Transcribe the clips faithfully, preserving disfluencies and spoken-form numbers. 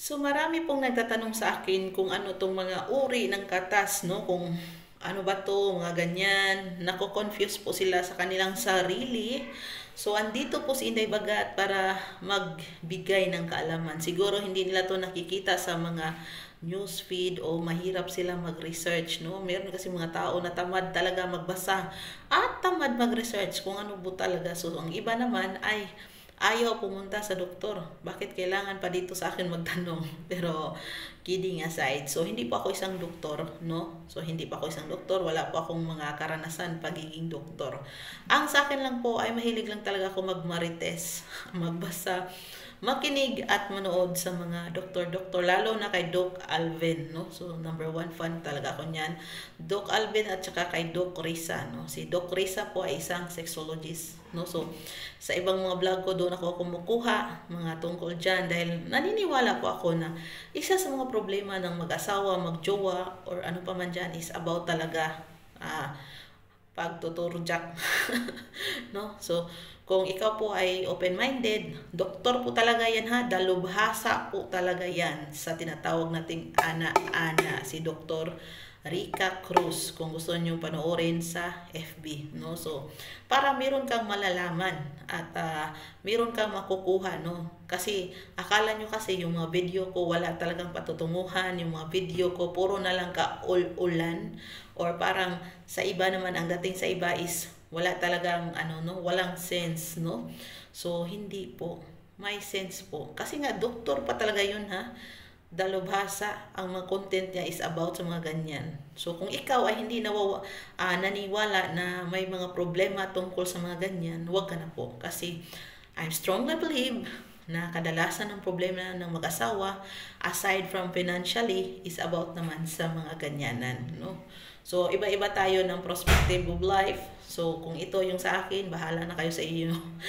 So marami pong nagtatanong sa akin kung ano tong mga uri ng katas, no? Kung ano ba to, mga ganyan. Nako-confuse po sila sa kanilang sarili. So andito po si Inday Bagat para magbigay ng kaalaman. Siguro hindi nila to nakikita sa mga newsfeed o mahirap sila mag-research, no? Meron kasi mga tao na tamad talaga magbasa at tamad mag-research kung ano po talaga. So ang iba naman ay ayaw pumunta sa doktor. Bakit kailangan pa dito sa akin magtanong? Pero kidding aside, so hindi po ako isang doktor, no? So hindi pa ako isang doktor, wala po akong mga karanasan pagiging doktor. Ang sa akin lang po ay mahilig lang talaga ako magmarites, magbasa, makinig at manood sa mga doktor-doktor, lalo na kay Doc Alvin, no? So number one fan talaga ako niyan. Doc Alvin at saka kay Doc Risa, no? Si Doc Risa po ay isang sexologist, no? So sa ibang mga vlog ko doon ako kumukuha mga tungkol dyan dahil naniniwala po ako na isa sa mga problema ng mag-asawa, magjowa, or ano pa man dyan is about talaga ah, pagtuturjak. No? So, kung ikaw po ay open-minded, doktor po talaga yan ha, dalubhasa po talaga yan sa tinatawag nating ana-ana, si Doktor Rica Cruz, kung gusto niyo panoorin sa F B, no? So, para meron kang malalaman at uh, meron kang makukuha, no? Kasi akala nyo kasi yung mga video ko wala talagang patutunguhan, yung mga video ko puro na lang ka-ul-ulan, or parang sa iba naman ang dating sa iba is wala talagang ano, no, walang sense, no? So hindi po, may sense po kasi nga doktor pa talaga yun ha. Dalubhasa ang mga content niya is about sa mga ganyan. So kung ikaw ay hindi nawawa, uh, naniwala na may mga problema tungkol sa mga ganyan, huwag ka na po, kasi I strongly believe na kadalasan ng problema ng mag-asawa aside from financially is about naman sa mga ganyanan, no? So iba-iba tayo ng perspective of life. So kung ito yung sa akin, bahala na kayo sa iyo.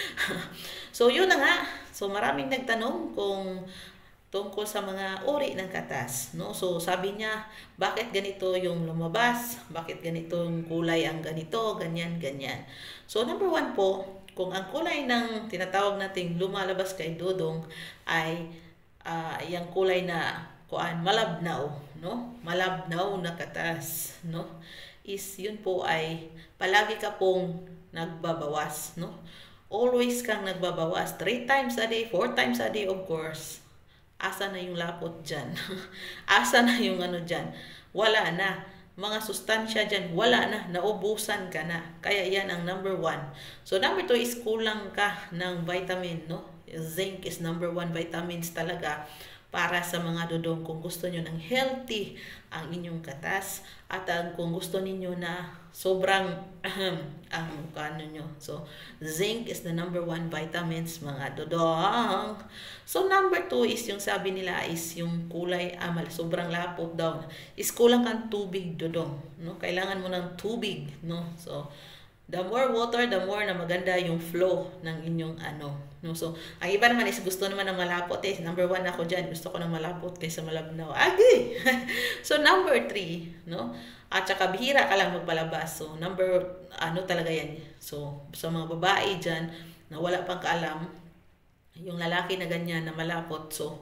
So yun na nga. So maraming nagtanong kung tungkol sa mga uri ng katas, no? So sabi niya, bakit ganito yung lumabas? Bakit ganito yung kulay ang ganito, ganyan, ganyan. So number one po, kung ang kulay ng tinatawag nating lumalabas kay Dodong ay uh, yung kulay na kuan malabnaw, no? Malabnaw na katas, no? Is yun po ay palagi ka pong nagbabawas, no? Always kang nagbabawas, three times a day, four times a day, of course. Asa na yung lapot dyan? Asa na yung ano dyan? Wala na. Mga sustansya dyan, wala na. Naubusan ka na. Kaya yan ang number one. So number two is kulang ka ng vitamin, no? Zinc is number one vitamins talaga para sa mga dudong kung gusto nyo ng healthy ang inyong katas, at ang kung gusto ninyo na sobrang ang ano nyo. So zinc is the number one vitamins, mga dudong. So number two is yung sabi nila is yung kulay amal, sobrang lapot daw is kulang kang tubig, dudong, no? Kailangan mo ng tubig, no? So the more water, the more na maganda yung flow ng inyong ano, no? So ang iba naman is gusto naman ng malapot eh. Number one ako dyan, gusto ko ng malapot kaysa malabnaw. Agi! So number three, no? At saka bihira ka lang magpalabas. So number, ano talaga yan. So sa mga babae dyan na wala pang kaalam, yung lalaki na ganyan na malapot, so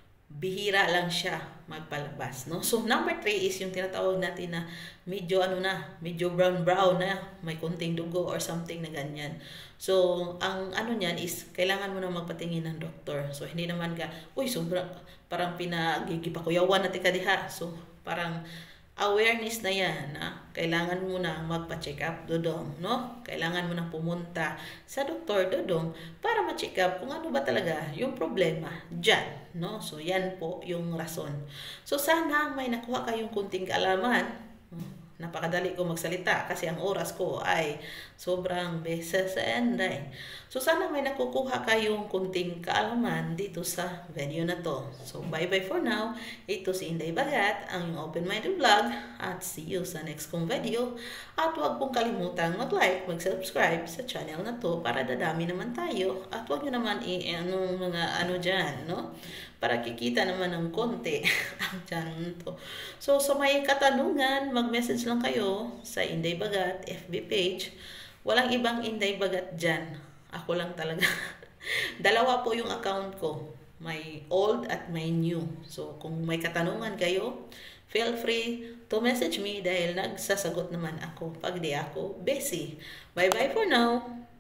bihira lang siya magpalabas, no? So number three is yung tinatawag natin na medyo ano na, medyo brown brown na, may kunting dugo or something na ganyan. So ang ano niyan is kailangan mo na magpatingin ng doktor. So hindi naman ka, uy, sobra parang pinagigipakuyawan natin ka diha. So parang awareness na yan, na kailangan mo na magpa-check up, dodong, no? Kailangan mo na pumunta sa doktor, dodong, para ma-check up kung ano ba talaga yung problema dyan, no? So yan po yung rason. So sana may nakuha kayong kunting kaalaman. Napakadali ko magsalita kasi ang oras ko ay sobrang beses and day. So sana may nakukuha kayong kunting kaalaman dito sa video na to. So bye bye for now. Ito si Inday Bagat, ang yung open-minded vlog, at see you sa next kong video. At huwag pong kalimutang mag-like, mag-subscribe sa channel na to para dadami naman tayo. At huwag nyo naman i-anong mga ano dyan, no? Para kikita naman ng konti ang channel to. So sa may katanungan, mag-message lang kayo sa Inday Bagat F B page. Walang ibang Inday Bagat dyan. Ako lang talaga. Dalawa po yung account ko. may old at may new. So, kung may katanungan kayo, feel free to message me dahil nagsasagot naman ako pag di ako busy. Bye-bye for now!